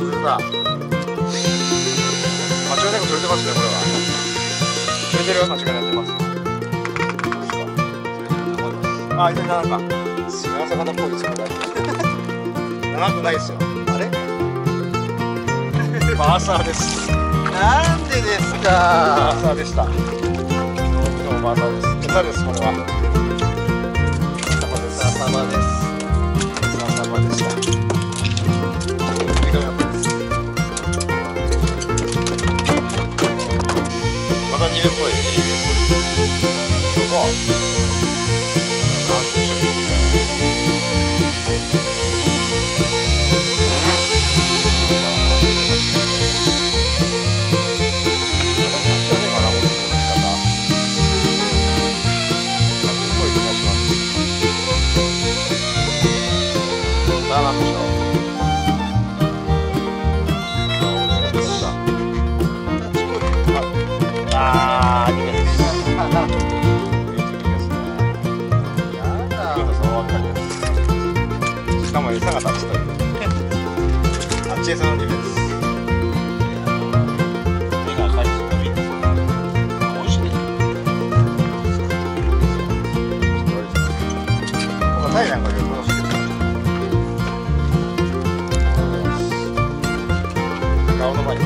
釣れた。間違いなく釣れてますね、これは。釣れてるよ、間違いなく釣れてます。あ、いたなんか。幸せ方っぽいですよ、大丈夫。長くないですよ。あれ。バーサーです。 なんでですか。 バーサーでした。どうもバーサーです。餌です、これは。 ささまです。 ささまでした。また2年っぽい。どこ？さあ、なんでしょう。あー、2名です。しかも餌が立つという。あっち餌の2名です。目が赤いですよね。美味しいね。このタイなんかよりも好きです。顔の前に。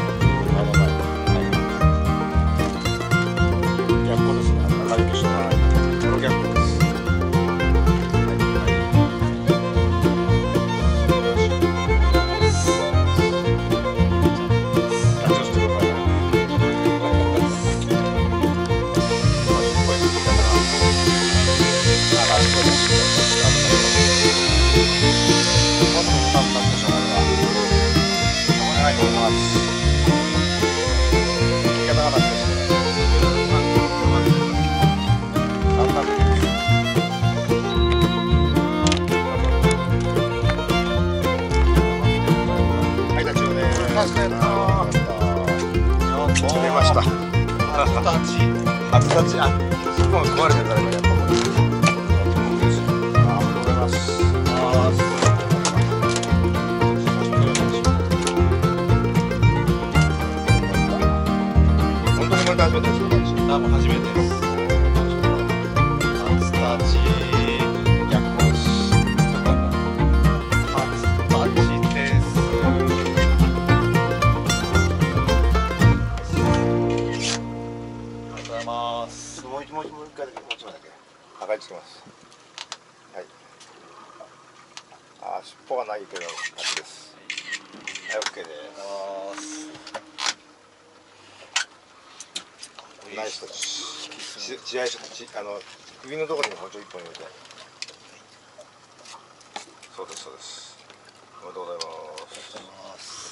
逆光ですね。赤い消しのない。この逆光です。釣れました。初立ち、あ、そこが壊れてたらやっぱ。ありがとうございます。本当にこれ初めてですか？ あ、もう初めてです。初立ち。 逆光です。 初立ちです。 もう一回だけ、もう一枚だけ。赤いつけます。はい。ああ、尻尾がないけど、勝ちです。はい、オッケーです。ナイスタッチ。血合い、首のところに包丁一本入れて。そうです、そうです。おめでとうございます。